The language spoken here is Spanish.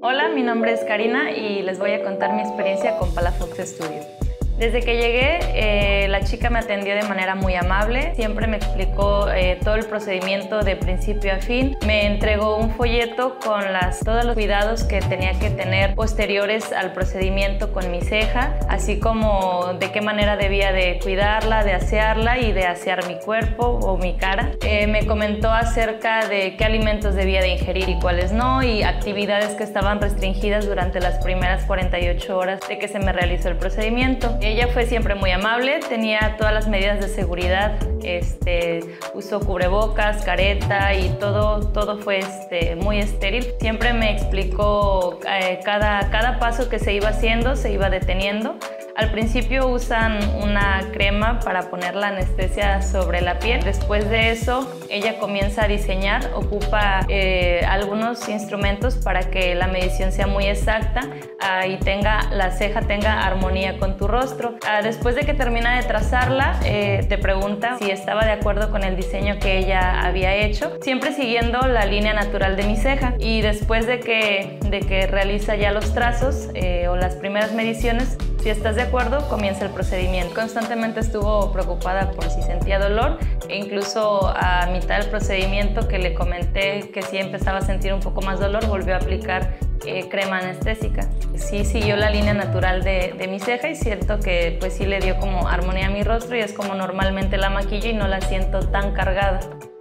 Hola, mi nombre es Karina y les voy a contar mi experiencia con Palafox Studio. Desde que llegué, la chica me atendió de manera muy amable, siempre me explicó todo el procedimiento de principio a fin, me entregó un folleto con todos los cuidados que tenía que tener posteriores al procedimiento con mi ceja, así como de qué manera debía de cuidarla, de asearla y de asear mi cuerpo o mi cara. Me comentó acerca de qué alimentos debía de ingerir y cuáles no, y actividades que estaban restringidas durante las primeras 48 horas de que se me realizó el procedimiento. Ella fue siempre muy amable, tenía todas las medidas de seguridad, usó cubrebocas, careta y todo fue muy estéril. Siempre me explicó cada paso que se iba haciendo, se iba deteniendo. Al principio usan una crema para poner la anestesia sobre la piel. Después de eso, ella comienza a diseñar, ocupa algunos instrumentos para que la medición sea muy exacta y la ceja tenga armonía con tu rostro. Después de que termina de trazarla, te pregunta si estaba de acuerdo con el diseño que ella había hecho, siempre siguiendo la línea natural de mi ceja. Y después de que realiza ya los trazos o las primeras mediciones, si estás de acuerdo, comienza el procedimiento. Constantemente estuvo preocupada por si sentía dolor e incluso a mitad del procedimiento que le comenté que si empezaba a sentir un poco más dolor, volvió a aplicar crema anestésica. Sí siguió la línea natural de mi ceja y siento que pues sí le dio como armonía a mi rostro y es como normalmente la maquillo y no la siento tan cargada.